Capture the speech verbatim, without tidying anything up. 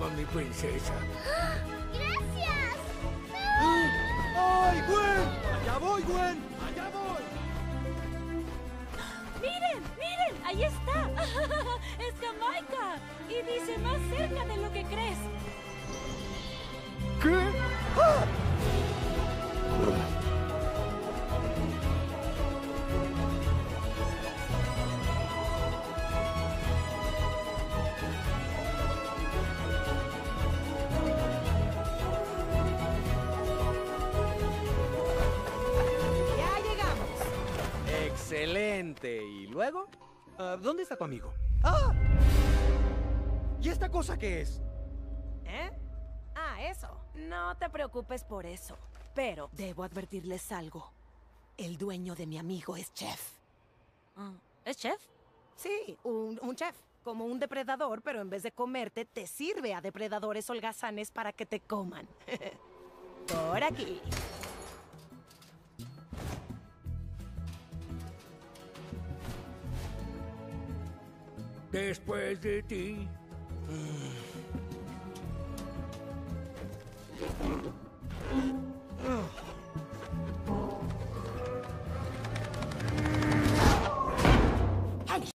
con mi princesa. ¡Gracias! ¡Ay, Gwen! ¡Allá voy, Gwen! ¡Allá voy! ¡Miren! ¡Miren! ¡Ahí está! ¡Es Jamaica! Y dice más cerca de lo que crees. ¿Qué? ¡Ah! Ya llegamos. ¡Excelente! ¿Y luego? Ah, ¿dónde está tu amigo? ¡Ah! ¿Y esta cosa qué es? ¿Eh? Ah, eso. No te preocupes por eso. Pero debo advertirles algo. El dueño de mi amigo es chef. Ah, ¿es chef? Sí, un, un chef. Como un depredador, pero en vez de comerte, te sirve a depredadores holgazanes para que te coman. Por aquí. Después de ti.